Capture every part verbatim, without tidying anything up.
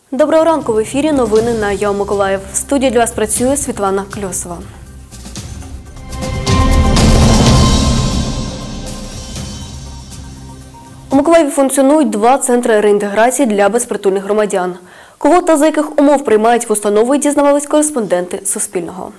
Доброго ранку, в ефірі новини на ЯО Миколаїв. В студії для вас працює Світлана Кльосова. У Миколаєві функціонують два центри реінтеграції для безпритульних громадян. Кого та за яких умов приймають в установи, дізнавались кореспонденти Суспільного.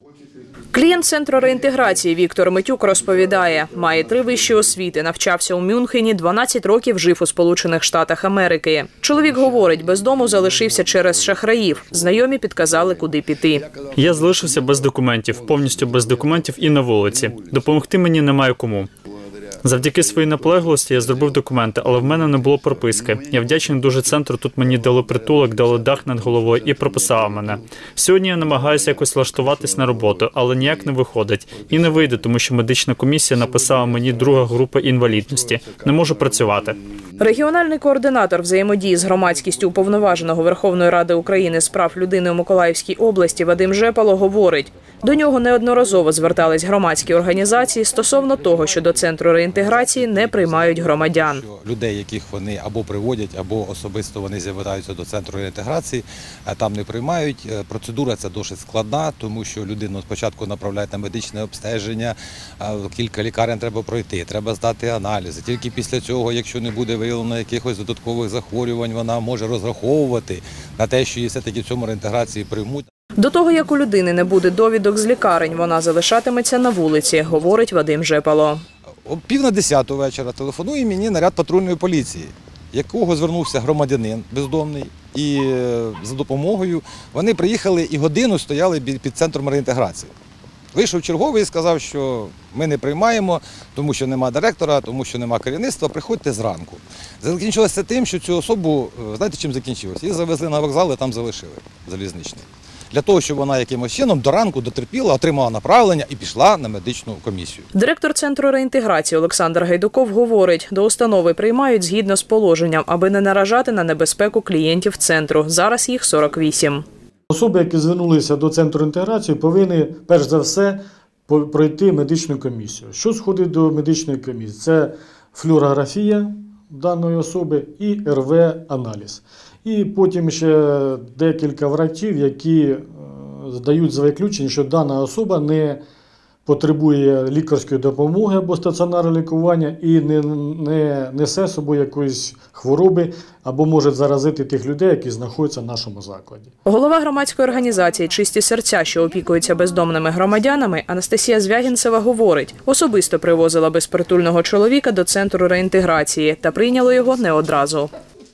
Клієнт центру реінтеграції Віктор Митюк розповідає, має три вищі освіти, навчався у Мюнхені, дванадцять років жив у Сполучених Штатах Америки. Чоловік говорить, без дому залишився через шахраїв. Знайомі підказали, куди піти. Я залишився без документів, повністю без документів і на вулиці. Допомогти мені немає кому. Завдяки своїй наполегливості я зробив документи, але в мене не було прописки. Я вдячний дуже центру, тут мені дали притулок, дали дах над головою і прописали мене. Сьогодні я намагаюся якось влаштуватись на роботу, але ніяк не виходить. І не вийде, тому що медична комісія написала мені друга група інвалідності. Не можу працювати. Регіональний координатор взаємодії з громадськістю Уповноваженого Верховної Ради України з прав людини у Миколаївській області Вадим Жепало говорить, до нього неодноразово звертались громадські організації стосовно того, що до центру реінтеграції не приймають громадян. Людей, яких вони або приводять, або особисто вони звертаються до центру реінтеграції, там не приймають. Процедура ця досить складна, тому що людину спочатку направляють на медичне обстеження, кілька лікарень треба пройти, треба здати аналізи. Тільки після цього, якщо не буде виявлено якихось додаткових захворювань, вона може розраховувати на те, що її все-таки в цьому реінтеграції приймуть. До того, як у людини не буде довідок з лікарень, вона залишатиметься на вулиці, говорить Вадим Жепало. О пів на десяту вечора телефонує мені наряд патрульної поліції, якого звернувся громадянин бездомний, і за допомогою вони приїхали і годину стояли під центром реінтеграції. Вийшов черговий і сказав, що ми не приймаємо, тому що нема директора, тому що нема керівництва, приходьте зранку. Закінчилося тим, що цю особу, знаєте, чим закінчилося? Її завезли на вокзал і там залишили, залізничний. Для того, щоб вона якимось чином до ранку дотерпіла, отримала направлення і пішла на медичну комісію. Директор центру реінтеграції Олександр Гайдуков говорить, до установи приймають згідно з положенням, аби не наражати на небезпеку клієнтів центру. Зараз їх сорок вісім. Особи, які звернулися до центру інтеграції, повинні, перш за все, пройти медичну комісію. Що входить до медичної комісії? Це флюорографія даної особи і ер ве-аналіз. І потім ще декілька врачів, які дають заключення, що дана особа не потребує лікарської допомоги або стаціонарного лікування і не, не несе з собою якоїсь хвороби або може заразити тих людей, які знаходяться в нашому закладі. Голова громадської організації «Чисті серця», що опікується бездомними громадянами, Анастасія Звягінцева говорить, особисто привозила безпритульного чоловіка до центру реінтеграції та прийняло його не одразу.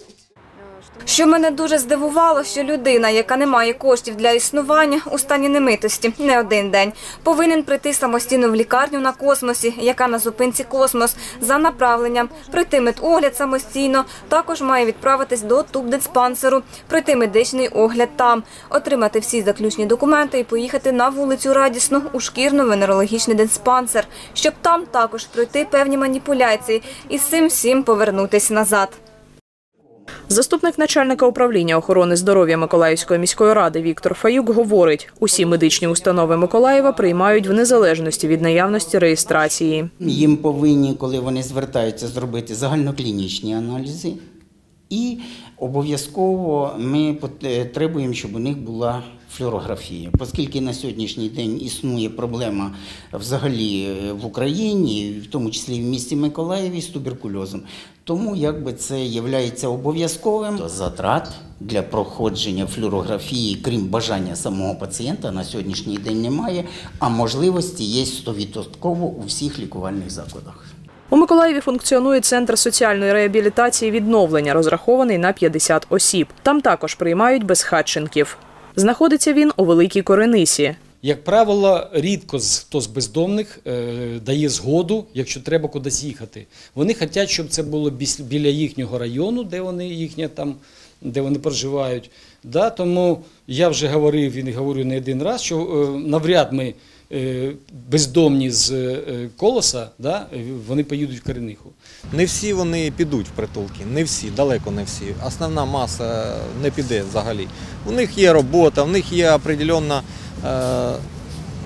Що мене дуже здивувало, що людина, яка не має коштів для існування у стані немитості не один день, повинен прийти самостійно в лікарню на Космосі, яка на зупинці «Космос», за направленням, пройти медогляд самостійно, також має відправитись до тубдиспансеру, пройти медичний огляд там, отримати всі заключні документи і поїхати на вулицю Радісну у шкірно-венерологічний диспансер, щоб там також пройти певні маніпуляції і з цим всім повернутися назад. Заступник начальника управління охорони здоров'я Миколаївської міської ради Віктор Фаюк говорить, усі медичні установи Миколаєва приймають в незалежності від наявності реєстрації. Їм повинні, коли вони звертаються, зробити загальноклінічні аналізи і обов'язково ми потребуємо, щоб у них була флюорографія. Оскільки на сьогоднішній день існує проблема взагалі в Україні, в тому числі і в місті Миколаєві, з туберкульозом. Тому якби це є обов'язковим. Затрат для проходження флюорографії, крім бажання самого пацієнта, на сьогоднішній день немає, а можливості є сто відсотків у всіх лікувальних закладах. У Миколаєві функціонує центр соціальної реабілітації «Відновлення», розрахований на п'ятдесят осіб. Там також приймають безхатченків. Знаходиться він у Великій Коренисі. Як правило, рідко хто з бездомних е, дає згоду, якщо треба кудись їхати. Вони хочуть, щоб це було біля їхнього району, де вони, їхня, там, де вони проживають. Да? Тому я вже говорив і говорю не один раз, що е, навряд ми е, бездомні з е, Колоса, да? Вони поїдуть в Корениху. Не всі вони підуть в притулки, не всі, далеко не всі. Основна маса не піде взагалі. У них є робота, у них є определенна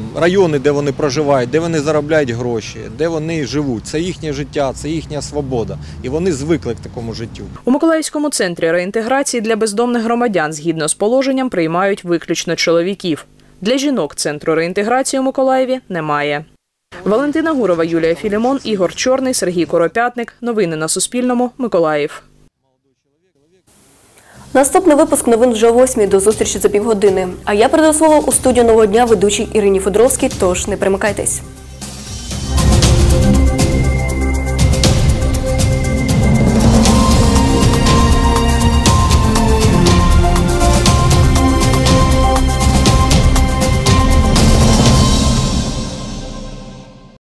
райони, де вони проживають, де вони заробляють гроші, де вони живуть. Це їхнє життя, це їхня свобода. І вони звикли к такому життю. У Миколаївському центрі реінтеграції для бездомних громадян згідно з положенням приймають виключно чоловіків. Для жінок центру реінтеграції у Миколаєві немає. Валентина Гурова, Юлія Філімон, Ігор Чорний, Сергій Коропятник. Новини на Суспільному. Миколаїв. Наступний випуск новин вже о восьмій. До зустрічі за півгодини. А я передаю слово у студію «Нового дня» ведучій Ірині Федоровській, тож не перемикайтесь.